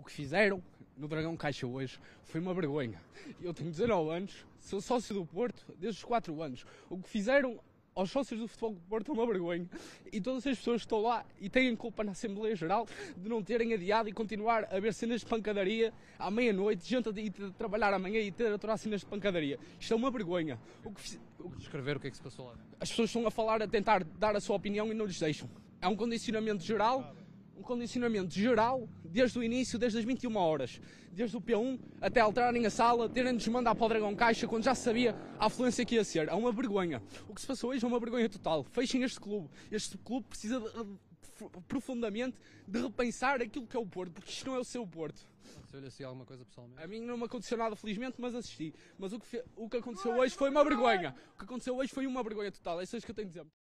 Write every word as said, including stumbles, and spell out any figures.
que fizeram no Dragão Caixa hoje foi uma vergonha. Eu tenho dezanove anos, sou sócio do Porto desde os quatro anos. O que fizeram aos sócios do Futebol do Porto é uma vergonha. E todas as pessoas que estão lá e têm culpa na Assembleia Geral de não terem adiado e continuar a ver cenas de pancadaria à meia-noite, gente a ir trabalhar amanhã e ter a aturar cenas de pancadaria. Isto é uma vergonha. O que fiz... Descrever o que é que se passou lá. As pessoas estão a falar, a tentar dar a sua opinião e não lhes deixam. É um condicionamento geral, um condicionamento geral, desde o início, desde as vinte e uma horas. Desde o P um até alterarem a sala, terem-nos mandar para o Dragão Caixa quando já sabia a afluência que ia ser. É uma vergonha. O que se passou hoje é uma vergonha total. Fechem este clube. Este clube precisa de, de, profundamente de repensar aquilo que é o Porto, porque isto não é o seu Porto. Aconteceu-lhe assim alguma coisa pessoalmente? A mim não me aconteceu nada, felizmente, mas assisti. Mas o que, fe... o que aconteceu hoje foi uma vergonha. O que aconteceu hoje foi uma vergonha total. É isso que eu tenho a dizer.